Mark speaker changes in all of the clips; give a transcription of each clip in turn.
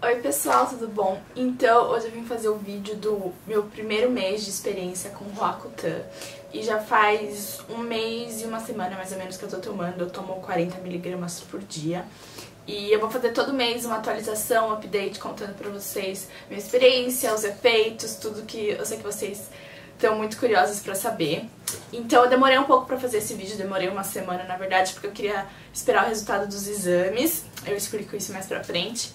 Speaker 1: Oi pessoal, tudo bom? Então, hoje eu vim fazer o vídeo do meu primeiro mês de experiência com o Roacutan. E já faz um mês e uma semana mais ou menos que eu tô tomando, eu tomo 40 miligramas por dia. E eu vou fazer todo mês uma atualização, um update, contando pra vocês minha experiência, os efeitos, tudo que eu sei que vocês estão muito curiosos pra saber. Então eu demorei um pouco pra fazer esse vídeo, demorei uma semana na verdade, porque eu queria esperar o resultado dos exames. Eu explico isso mais pra frente.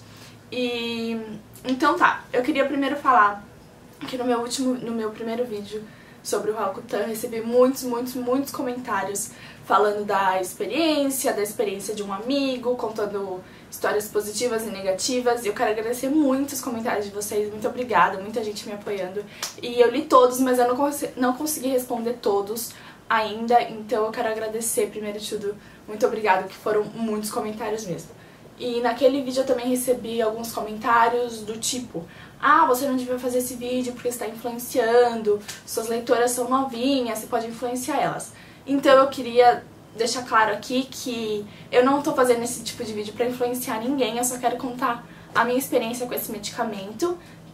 Speaker 1: Então tá, eu queria primeiro falar que no meu primeiro vídeo sobre o Roacutan eu recebi muitos comentários falando da experiência de um amigo, contando histórias positivas e negativas, e eu quero agradecer muito os comentários de vocês, muito obrigada, muita gente me apoiando, e eu li todos, mas eu não consegui responder todos ainda, então eu quero agradecer primeiro de tudo, muito obrigada, que foram muitos comentários mesmo. E naquele vídeo eu também recebi alguns comentários do tipo: ah, você não devia fazer esse vídeo porque está influenciando, suas leitoras são novinhas, você pode influenciar elas. Então eu queria deixar claro aqui que eu não tô fazendo esse tipo de vídeo pra influenciar ninguém, eu só quero contar a minha experiência com esse medicamento,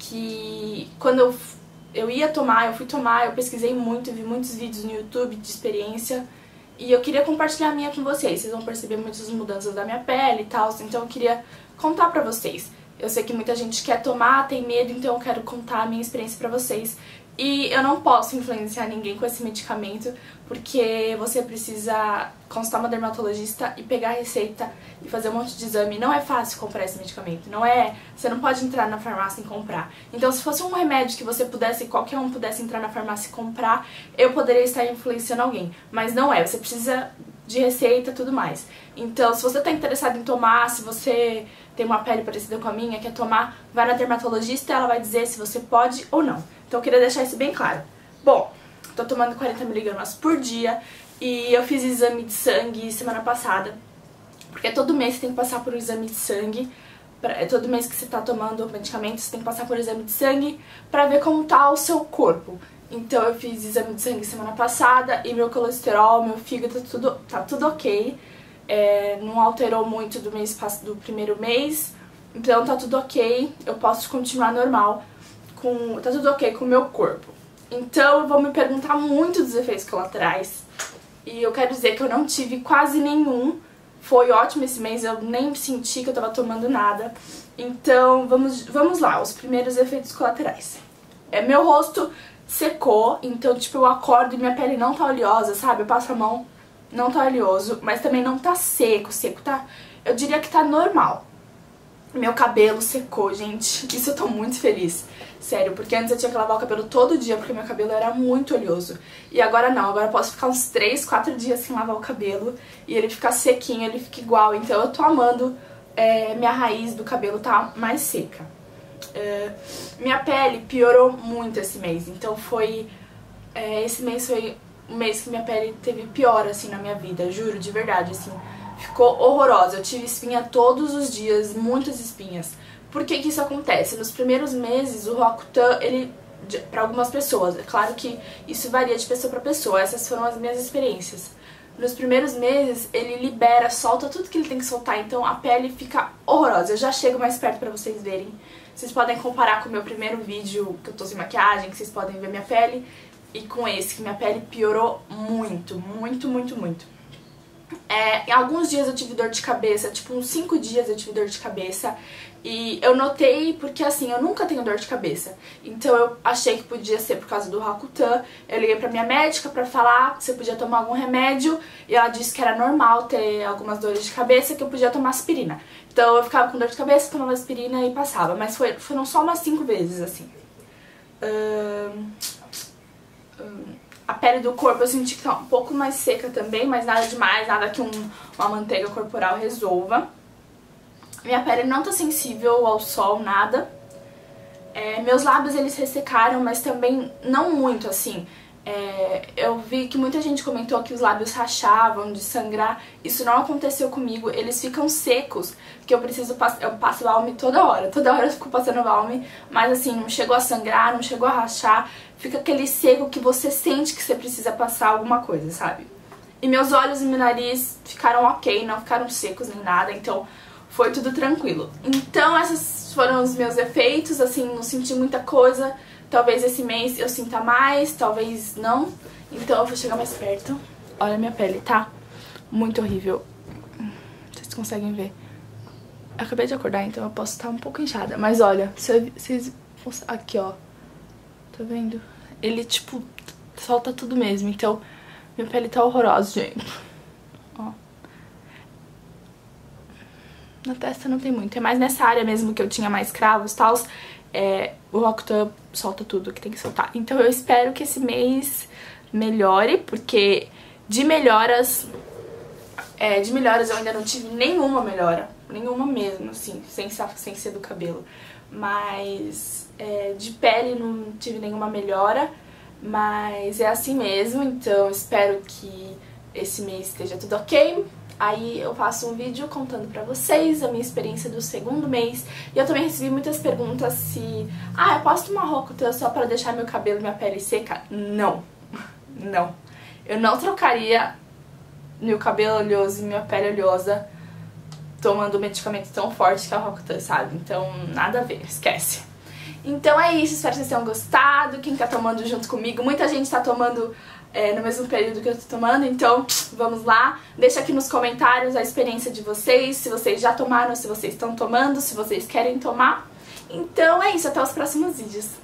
Speaker 1: que quando eu ia tomar, eu fui tomar, eu pesquisei muito, vi muitos vídeos no YouTube de experiência, e eu queria compartilhar a minha com vocês. Vocês vão perceber muitas mudanças da minha pele e tal, então eu queria contar pra vocês. Eu sei que muita gente quer tomar, tem medo, então eu quero contar a minha experiência pra vocês. E eu não posso influenciar ninguém com esse medicamento, porque você precisa consultar uma dermatologista e pegar a receita e fazer um monte de exame. Não é fácil comprar esse medicamento, você não pode entrar na farmácia e comprar. Então se fosse um remédio que você pudesse, qualquer um pudesse entrar na farmácia e comprar, eu poderia estar influenciando alguém. Mas não é, você precisa de receita e tudo mais. Então se você está interessado em tomar, se você tem uma pele parecida com a minha, quer tomar, vai na dermatologista e ela vai dizer se você pode ou não. Então eu queria deixar isso bem claro. Bom, tô tomando 40 miligramas por dia e eu fiz exame de sangue semana passada, porque todo mês você tem que passar por um exame de sangue, todo mês que você tá tomando medicamento você tem que passar por um exame de sangue pra ver como tá o seu corpo. Então eu fiz exame de sangue semana passada e meu colesterol, meu fígado, tá tudo ok. Não alterou muito do primeiro mês, então tá tudo ok, eu posso continuar normal, tá tudo ok com o meu corpo. Então vão me perguntar muito dos efeitos colaterais, e eu quero dizer que eu não tive quase nenhum, foi ótimo esse mês, eu nem senti que eu tava tomando nada. Então vamos lá, os primeiros efeitos colaterais. Meu rosto secou, então tipo eu acordo e minha pele não tá oleosa, sabe? Eu passo a mão, não tá oleoso, mas também não tá seco tá, eu diria que tá normal. Meu cabelo secou, gente, isso eu tô muito feliz, sério, porque antes eu tinha que lavar o cabelo todo dia, porque meu cabelo era muito oleoso. E agora não, agora eu posso ficar uns 3, 4 dias sem lavar o cabelo e ele fica sequinho, ele fica igual, então eu tô amando, minha raiz do cabelo tá mais seca. Minha pele piorou muito esse mês, então esse mês foi um mês que minha pele teve pior, assim, na minha vida, juro, de verdade, assim. Ficou horrorosa, eu tive espinha todos os dias, muitas espinhas. Por que que isso acontece? Nos primeiros meses, o Roacutan, pra algumas pessoas, é claro que isso varia de pessoa pra pessoa, essas foram as minhas experiências. Nos primeiros meses, ele libera, solta tudo que ele tem que soltar, então a pele fica horrorosa. Eu já chego mais perto pra vocês verem. Vocês podem comparar com o meu primeiro vídeo, que eu tô sem maquiagem, que vocês podem ver minha pele, e com esse, que minha pele piorou muito. Em alguns dias eu tive dor de cabeça, tipo uns 5 dias eu tive dor de cabeça, e eu notei porque assim, eu nunca tenho dor de cabeça, então eu achei que podia ser por causa do Roacutan. Eu liguei pra minha médica pra falar se eu podia tomar algum remédio, e ela disse que era normal ter algumas dores de cabeça, que eu podia tomar aspirina. Então eu ficava com dor de cabeça, tomava aspirina e passava, mas foram só umas 5 vezes assim. A pele do corpo eu senti que tá um pouco mais seca também, mas nada demais, nada que uma manteiga corporal resolva. Minha pele não tá sensível ao sol, nada. Meus lábios eles ressecaram, mas também não muito, assim. Eu vi que muita gente comentou que os lábios rachavam, de sangrar. Isso não aconteceu comigo, eles ficam secos, porque eu passo balme toda hora eu fico passando balme, mas assim, não chegou a sangrar, não chegou a rachar, fica aquele seco que você sente que você precisa passar alguma coisa, sabe? E meus olhos e meu nariz ficaram ok, não ficaram secos nem nada, então foi tudo tranquilo. Então essas foram os meus efeitos, assim, não senti muita coisa. Talvez esse mês eu sinta mais, talvez não. Então eu vou chegar mais perto. Olha a minha pele, tá? Muito horrível. Vocês conseguem ver. Eu acabei de acordar, então eu posso estar um pouco inchada. Mas olha, vocês... Aqui, ó. Tá vendo? Ele, tipo, solta tudo mesmo. Então, minha pele tá horrorosa, gente. Ó. Na testa não tem muito. É mais nessa área mesmo que eu tinha mais cravos e tal. O Roacutan solta tudo que tem que soltar. Então eu espero que esse mês melhore, porque de melhoras eu ainda não tive nenhuma melhora. Nenhuma mesmo, assim, sem ser do cabelo. Mas de pele não tive nenhuma melhora. Mas é assim mesmo, então espero que esse mês esteja tudo ok. Aí eu faço um vídeo contando pra vocês a minha experiência do segundo mês. E eu também recebi muitas perguntas se... eu posso tomar Roacutan só pra deixar meu cabelo e minha pele seca? Não. Não. Eu não trocaria meu cabelo oleoso e minha pele oleosa tomando um medicamento tão forte que é o Roacutan, sabe? Então, nada a ver, esquece. Então é isso, espero que vocês tenham gostado. Quem tá tomando junto comigo, muita gente tá tomando... no mesmo período que eu tô tomando, então vamos lá. Deixa aqui nos comentários a experiência de vocês, se vocês já tomaram, se vocês estão tomando, se vocês querem tomar. Então é isso, até os próximos vídeos.